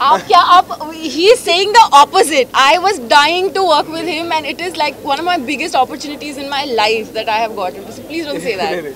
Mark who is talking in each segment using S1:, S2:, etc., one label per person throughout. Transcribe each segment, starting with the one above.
S1: He is saying the opposite. I was dying to work with him, and it is like one of my biggest opportunities in my life that I have gotten. So please don't say that.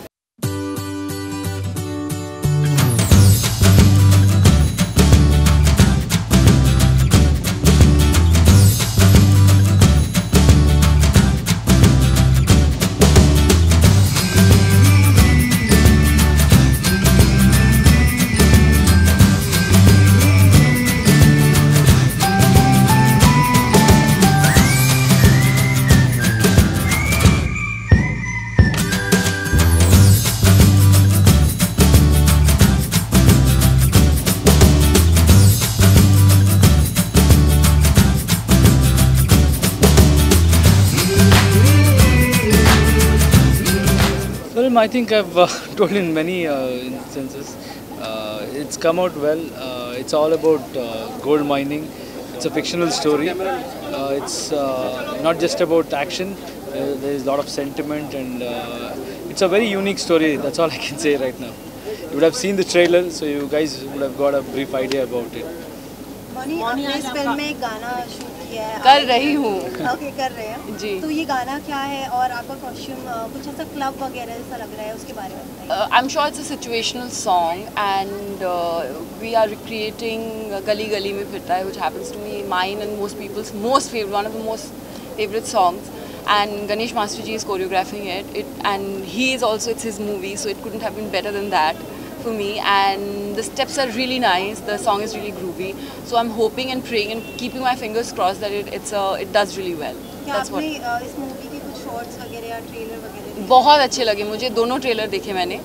S2: I think I've told in many instances. It's come out well. It's all about gold mining. It's a fictional story. It's not just about action. There is a lot of sentiment, and it's a very unique story. That's all I can say right now. You would have seen the trailer, so you guys would have got a brief idea about it.
S3: Mauni, आपने इस film में एक गाना shoot किया है।
S1: कर रही हूँ।
S3: ओके, कर रहे हैं जी। तो ये गाना क्या है और आपका कॉस्ट्यूम कुछ ऐसा क्लब वगैरह जैसा लग रहा है, उसके बारे में बताइए।
S1: I'm sure it's a situational song, and we are recreating गली गली में फिरता है, which happens to be mine and most people's most favorite, one of the most favorite songs. And Ganesh Master Ji is choreographing it, and he is also, it's his movie, so it couldn't have been better than that for me. And the steps are really nice, the song is really groovy, so I'm hoping and praying and keeping my fingers crossed that it does really well.
S3: That's what. इस movie के कुछ shots वगैरह या trailer वगैरह
S1: बहुत अच्छे लगे मुझे, दोनों ट्रेलर देखे मैंने,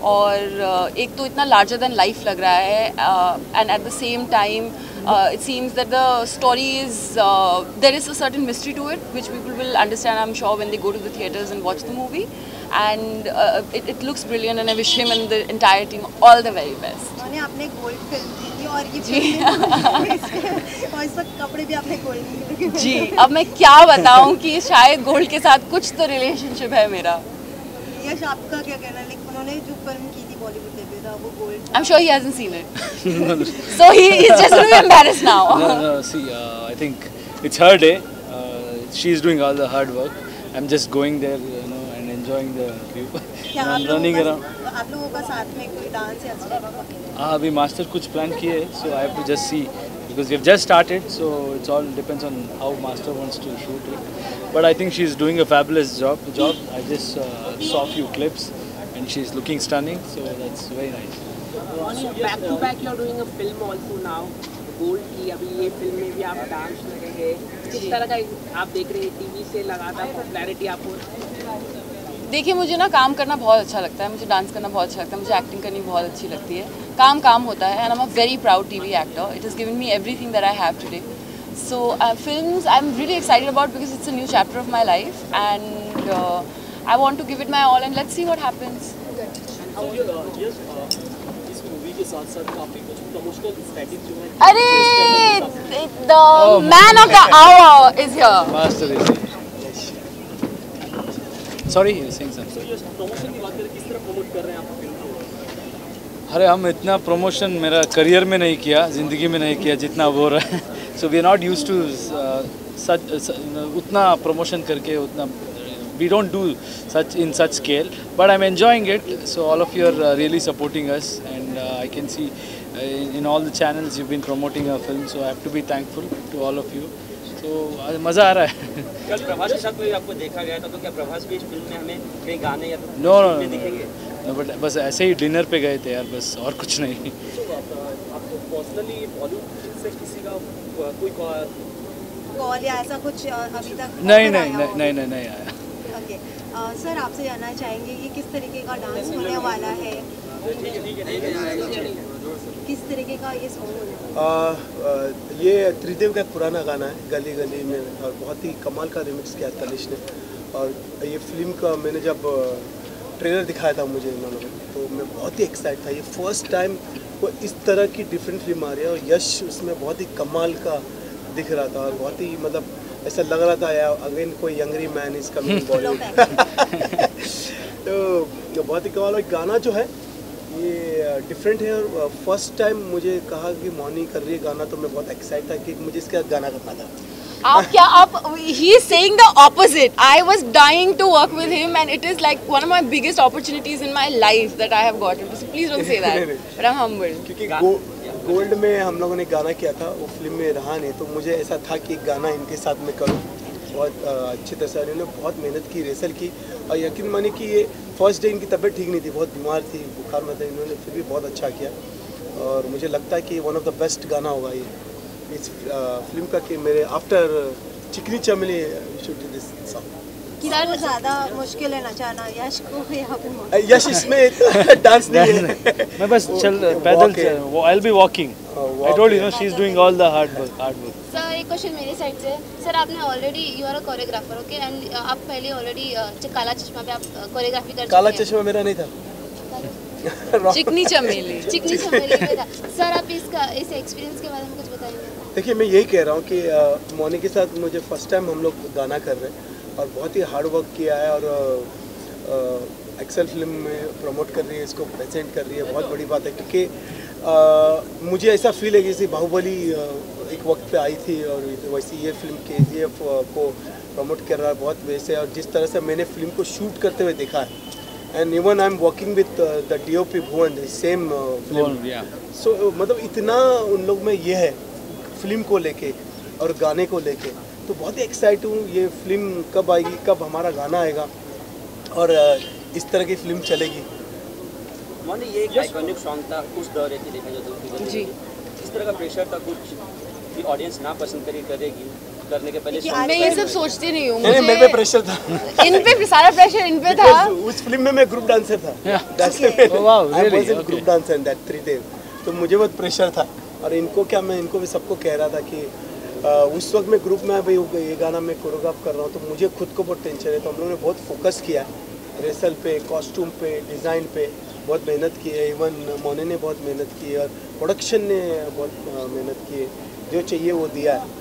S1: और एक तो इतना लार्जर देन लाइफ लग रहा है, and at the same time it seems that the story is there is a certain mystery to it which people will understand, I'm sure, when they go to the theaters and watch the movie, and it looks brilliant, and I wish him and the entire team all the very best.
S3: मैंने आपने gold film की थी और ये film और इस वक्त कपड़े भी आपने गोल्ड के
S1: जी, अब मैं क्या बताऊं कि शायद गोल्ड के साथ कुछ तो रिलेशनशिप है मेरा।
S3: यश, आपका क्या कहना है? उन्होंने जो फिल्म की थी बॉलीवुड डेब्यू था, वो Gold.
S1: I'm sure he hasn't seen it. So he's just going to be embarrassed now.
S2: No, see, I think it's her day. She's doing all the hard work. I'm just going there, and enjoying the view. I'm running around.
S3: आप लोगों का साथ में कोई dance या step?
S2: अभी master कुछ plan किए, so I have to just see, because we've just started, so it's all depends on how master wants to shoot it. But I think she's doing a fabulous job. I just saw a few clips, and she's looking stunning, so that's very nice.
S4: Back to back, you're doing a film also now. Gold की अभी ये film में भी आप dance कर रहे हैं, किस तरह का आप देख रहे हैं? टीवी से लगातार पॉपुलैरिटी आपको?
S1: देखिए, मुझे ना काम करना बहुत अच्छा लगता है, मुझे डांस करना बहुत अच्छा लगता है, मुझे एक्टिंग करनी बहुत अच्छी लगती है, काम होता है, and I am a very proud TV actor. It has given me everything that I have today. So films I'm really excited about because it's a new chapter of my life, and I want to give it my all, and let's see what happens.
S5: इस movie के साथ-साथ काफी कुछ promotional strategy जो है।
S1: अरे, the man of the hour is here.
S2: Master is here. Sorry, you're saying something.
S5: ये promotion की बात करें, किस तरह प्रमोट कर रहे हैं आप फिल्म को?
S2: अरे, हम इतना प्रमोशन मेरा करियर में नहीं किया, ज़िंदगी में नहीं किया जितना वो रहा है. So we are not used to उतना प्रमोशन करके उतना. We don't do such scale, but I'm enjoying it. So all of you are really supporting us, and I can see in all the channels you've been promoting our film. So I have to be thankful to all of you. So मज़ा आ रहा है.
S5: कल प्रभास के साथ आपको देखा गया था, तो क्या प्रभास भी इस फिल्म में हमें कई गाने या
S2: No, दिखेंगे? बट बस ऐसे ही डिनर पे गए थे यार, बस और कुछ नहीं.
S5: आपको पर्सनली बॉलीवुड से किसी का कोई
S3: कॉल या ऐसा कुछ अभी तक
S2: नहीं आया.
S3: ओके, सर आपसे जानना चाहेंगे कि किस तरीके का डांस होने वाला है, किस तरीके का ये सॉन्ग होने वाला है?
S6: ये त्रिदेव का एक पुराना गाना है, गली गली में, और बहुत ही कमाल का रिमिक्स किया तनिष ने. और ये फिल्म का मैंने जब ट्रेलर दिखाया था मुझे इन्होंने, तो मैं बहुत ही एक्साइट था. ये फर्स्ट टाइम वो इस तरह की डिफरेंट फिल्म आ रही है, और यश उसमें बहुत ही कमाल का दिख रहा था, और बहुत ही मतलब ऐसा लग रहा था यार अगेन कोई यंगरी मैन इसका तो बहुत ही कमाल. और गाना जो है ये डिफरेंट है और फर्स्ट टाइम मुझे कहा कि मौनी कर रही है गाना, तो मैं बहुत एक्साइट था कि मुझे इसके साथ गाना करना था।
S1: He is saying the opposite. I was dying to work with him and it is like one of my biggest opportunities in my life that I have gotten. So please don't say that. But I'm humbled.
S6: क्योंकि Gold में हम लोगों ने गाना किया था, वो film में रहा नहीं, तो मुझे ऐसा था कि गाना इनके साथ में करूँ। बहुत अच्छी तरह से इन्होंने बहुत मेहनत की, रेसल की, और यकीन माने कि ये फर्स्ट डे इनकी तबीयत ठीक नहीं थी, बहुत बीमार थी, बुखार में थे, इन्होंने फिर भी बहुत अच्छा किया और मुझे लगता है कि वन ऑफ द बेस्ट गाना होगा ये इस फिल्म का, कि मेरे आफ्टर चिकनी चमेली शूट दिस सॉन्ग।
S3: कितना ज़्यादा मुश्किल है नचाना यश को या फिर मौनी?
S6: यश इसमें डांस नहीं है,
S2: मैं बस चल पैदल I will be walking. I told you know she is doing all the hard work.
S7: Sir एक क्वेश्चन मेरे साइड से। सर आपने already you are a choreographer, okay, and आप पहले ऑलरेडी काला चश्मा पे आप कोरियोग्राफी कर चुके हैं।
S6: काला चश्मा मेरा नहीं था,
S1: चिकनी चमेली।
S7: चिकनी चमेली में था। सर आप इस एक्सपीरियंस के बारे में कुछ बताएंगे?
S6: देखिए मैं यही कह रहा हूँ कि मौनी के साथ मुझे फर्स्ट टाइम हम लोग गाना कर रहे हैं और बहुत ही हार्ड वर्क किया है और एक्सेल फिल्म में प्रमोट कर रही है, इसको प्रेजेंट कर रही है, बहुत बड़ी बात है। क्योंकि मुझे ऐसा फील है कि जैसे बाहुबली एक वक्त पे आई थी और वैसे ये फिल्म KGF को प्रमोट कर रहा है बहुत वैसे, और जिस तरह से मैंने फिल्म को शूट करते हुए देखा है, and even I am working with the DOP Bhuvan, same film. So मतलब इतना उन लोग में ये है फिल्म को लेके और गाने को लेके, तो बहुत ही एक्साइट हूँ। ये फिल्म कब आएगी, कब हमारा गाना आएगा और इस तरह की फिल्म चलेगी।
S8: मौनी ये एक आइकॉनिक सॉन्ग था उस दौर की, देखा जाए तो
S1: जी
S8: इस तरह का प्रेशर था कुछ कि ऑडियंस ना पसंद करेगी करने के पहले?
S1: मैं ये सब सोचती नहीं हूँ,
S6: नहीं, मेरे पे प्रेशर था,
S1: इन पे सारा प्रेशर इन पे था।
S6: उस फिल्म में मैं ग्रुप डांसर था, group dancer in that 3 days, तो मुझे बहुत प्रेशर था। और इनको क्या, मैं इनको भी सबको कह रहा था कि उस वक्त मैं ग्रुप में भाई ये गाना मैं कोरियोग्राफ कर रहा हूँ, तो मुझे खुद को बहुत टेंशन है। तो हम लोगों ने बहुत फोकस किया रेसल पे, कॉस्ट्यूम पे, डिज़ाइन पे बहुत मेहनत की है। इवन मौनी ने बहुत मेहनत की है और प्रोडक्शन ने बहुत मेहनत की है, जो चाहिए वो दिया है।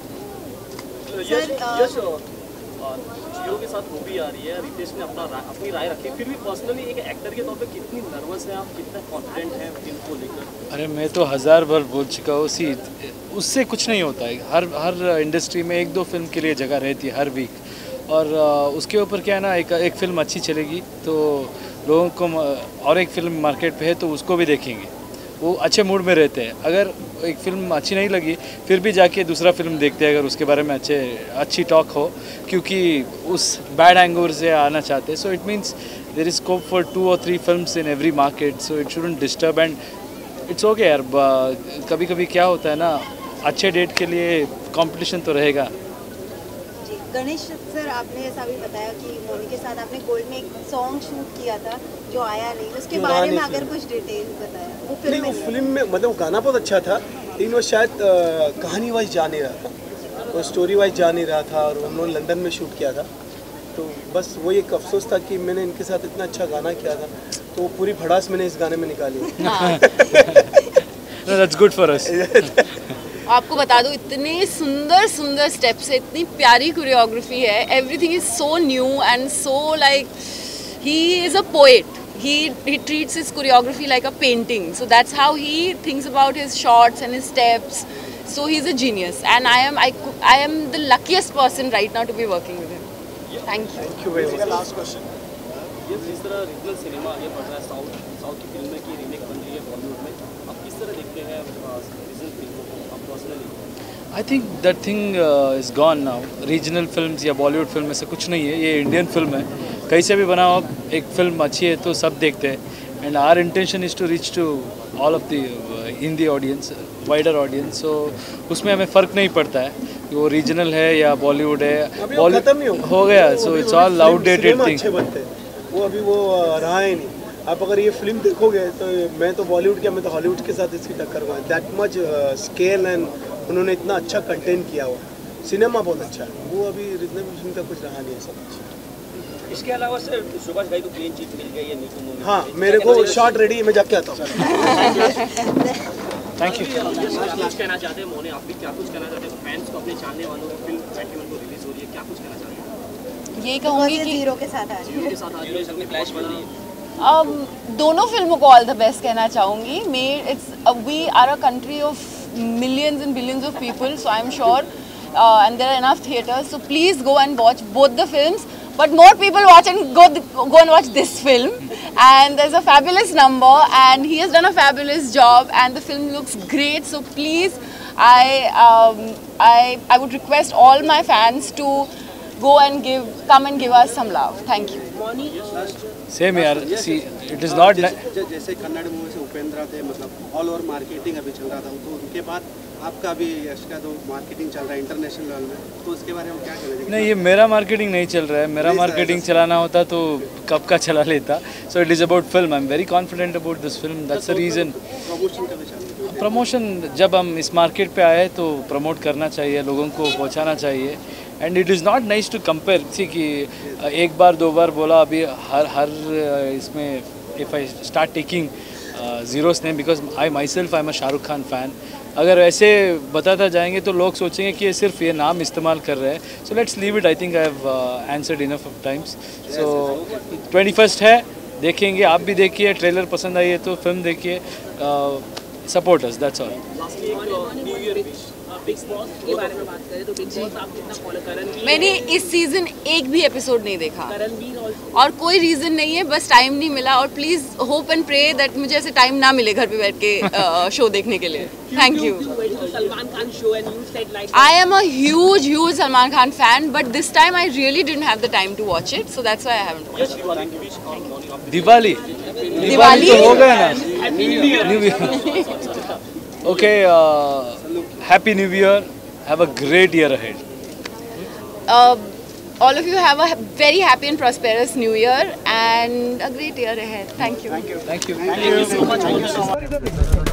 S5: यश जियो के साथ मूवी आ रही है, रितेश ने अपनी राय रखी, फिर भी पर्सनली एक एक्टर के तौर पे कितनी नर्वस है आप, कितना कॉन्फिडेंट हैं इनको लेकर?
S2: अरे मैं तो 1000 बार बोल चुका हूँ, उससे कुछ नहीं होता है। हर इंडस्ट्री में 1-2 फिल्म के लिए जगह रहती है हर वीक, और उसके ऊपर क्या है ना, एक फिल्म अच्छी चलेगी तो लोगों को, और एक फिल्म मार्केट पे है तो उसको भी देखेंगे, वो अच्छे मूड में रहते हैं। अगर एक फिल्म अच्छी नहीं लगी फिर भी जाके दूसरा फिल्म देखते हैं अगर उसके बारे में अच्छी टॉक हो, क्योंकि उस बैड एंगल से आना चाहते हैं। So it means there is scope for 2 or 3 films in every market, so it shouldn't disturb and it's okay यार। कभी कभी क्या होता है ना, अच्छे डेट के लिए कंपटीशन तो रहेगा।
S3: जी गणेश सर, आपने ऐसा भी बताया कि मौनी के साथ आपने गोल्ड में एक सॉन्ग शूट किया था जो आया नहीं, उसके बारे में अगर कुछ डिटेल बताया। वो
S6: फिल्म में मतलब गाना बहुत अच्छा था, लेकिन वो शायद कहानी वाइज जा नहीं रहा था, वो स्टोरी वाइज जा नहीं रहा था, और हम लोग लंदन में शूट किया था। तो बस वो एक अफसोस था कि मैंने इनके साथ इतना अच्छा गाना किया था, तो वो पूरी भड़ास मैंने इस गाने में निकाली।
S2: That's good for us.
S1: आपको बता दूं, इतने सुंदर सुंदर स्टेप्स है, इतनी प्यारी कोरियोग्राफी है, everything is so new and so like he is a poet. He treats his choreography like a painting, so that's how he thinks about his shots and his steps. So he's a genius, and I am the luckiest person right now to be working with him. Thank you.
S6: Thank you very much.
S5: Last question, ये जिस तरह regional cinema आगे बढ़ रहा है, south की फिल्में की रीमेक बन रही है बॉलीवुड में, आप किस तरह देखते हैं रीजनल फिल्मों को आप personally?
S2: I think that thing is gone now. Regional films या बॉलीवुड फिल्म में से कुछ नहीं है, ये इंडियन फिल्म है, कहीं से भी बनाओ आप, एक फिल्म अच्छी है तो सब देखते हैं। And our intention is to reach to all of the Hindi audience, wider audience. So उसमें हमें फ़र्क नहीं पड़ता है कि वो रीजनल है या बॉलीवुड है, बॉलीवुड हो गया। So it's all outdated thing.
S6: वो अभी वो रहा ही नहीं। आप अगर ये फिल्म देखोगे तो मैं तो बॉलीवुड क्या, मैं तो हॉलीवुड के साथ इसकी टक्कर हुआ है। दैट मच स्केल एंड उन्होंने इतना अच्छा कंटेंट किया हुआ, सिनेमा बहुत अच्छा है। वो अभी रीजनल फिल्म का कुछ रहा नहीं है सब कुछ।
S8: इसके अलावा सर सुभाष भाई को क्लीन चिट मिल गई है नीकू मूवी।
S6: हाँ, मेरे को शॉट रेडी, मैं जाके आता हूँ।
S2: Thank you.
S5: कुछ कहना चाहते हैं मोने, आप भी क्या कुछ कहना चाहते हैं फैंस को, अपने चाहने वालों को? फिल्म 21 को रिलीज हो रही है, क्या कुछ कहना चाहते हैं?
S1: ये कहूँगी कि
S3: जीरो के साथ आ रही है।
S5: जीरो के साथ आज
S8: में क्लैश बन रही है।
S1: दोनों फिल्मों को ऑल द बेस्ट कहना चाहूँगी. We are a country of millions and billions of people, so I'm sure and there are enough theatres, so please go and watch both the films. But more people watch and go and watch this film. And there's a fabulous number, and he has done a fabulous job, and the film looks great. So please, I would request all my fans to go and come and give us some love. Thank you.
S2: Same यार. See, it is not.
S9: जैसे Kannada movie से उपेंद्र थे, मतलब all over marketing अभी चल रहा था, तो उनके बाद आपका भी यश का तो मार्केटिंग चल रहा है इंटरनेशनल लेवल में, तो उसके बारे में क्या कहना?
S2: नहीं, ये मेरा मार्केटिंग नहीं चल रहा है. मेरा मार्केटिंग चलाना होता तो कब का चला लेता. So it is about film. I am very confident about this film. That's the reason.
S9: Promotion कभी चल रहा?
S2: प्रमोशन जब हम इस मार्केट पे आए तो प्रमोट करना चाहिए, लोगों को पहुंचाना चाहिए. And it is not nice to compare. See कि एक बार दो बार बोला, अभी हर इसमें if I start taking Zero's name, because I myself I am a Shahrukh Khan fan. अगर ऐसे बताता जाएंगे तो लोग सोचेंगे कि ये सिर्फ ये नाम इस्तेमाल कर रहे हैं. So let's leave it. I think I have answered enough of times. So 21 है, देखेंगे. आप भी देखिए. ट्रेलर पसंद आई है तो फिल्म देखिए. Support us. That's all.
S4: Bigg Boss के बारे में बात करें तो बिग बॉस आप कितना फॉलो करें?
S1: मैंने इस सीज़न एक भी एपिसोड नहीं देखा,
S4: रणवीर
S1: और कोई रीज़न नहीं है, बस टाइम नहीं मिला. और please hope and pray that मुझे ऐसे टाइम ना मिले घर पे बैठ के शो देखने के लिए. Thank you.
S4: Salman Khan show and you said like
S1: I am a huge Salman Khan fan, but this time I really didn't have the time to watch it, so that's why I haven't watched it.
S2: Diwali तो हो गया ना. New year. Okay, Happy New Year. Have a great year ahead.
S1: All of you have a very happy and prosperous New Year and a great year ahead. Thank you.
S2: Thank you so much.